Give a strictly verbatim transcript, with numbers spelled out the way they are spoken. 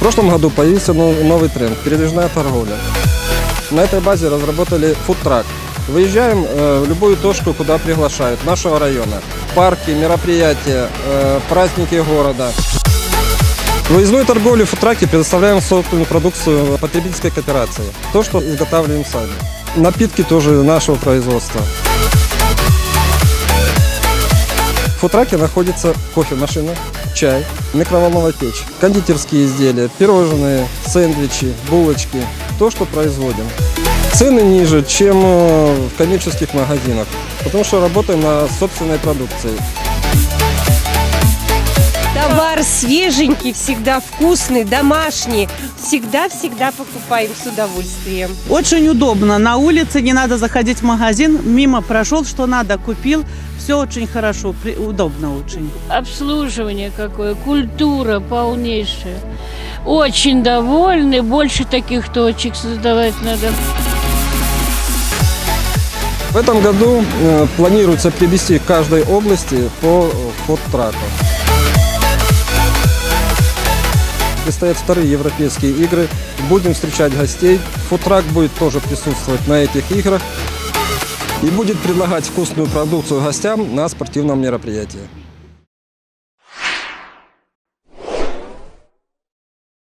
прошлом году появился новый тренд – передвижная торговля. На этой базе разработали фудтрак. Выезжаем в любую точку, куда приглашают, нашего района. Парки, мероприятия, праздники города. В выездной торговле в фудтраке предоставляем собственную продукцию потребительской кооперации. То, что изготавливаем сами. Напитки тоже нашего производства. В фудтраке находится кофемашина, чай, микроволновая печь, кондитерские изделия, пирожные, сэндвичи, булочки. То, что производим. Цены ниже, чем в коммерческих магазинах, потому что работаем на собственной продукции. Товар свеженький, всегда вкусный, домашний. Всегда-всегда покупаем с удовольствием. Очень удобно. На улице не надо заходить в магазин. Мимо прошел, что надо, купил. Все очень хорошо, удобно очень. Обслуживание какое, культура полнейшая. Очень довольны. Больше таких точек создавать надо. В этом году э, планируется привести к каждой области по фудтраку. Предстоят вторые европейские игры. Будем встречать гостей. Фудтрак будет тоже присутствовать на этих играх и будет предлагать вкусную продукцию гостям на спортивном мероприятии.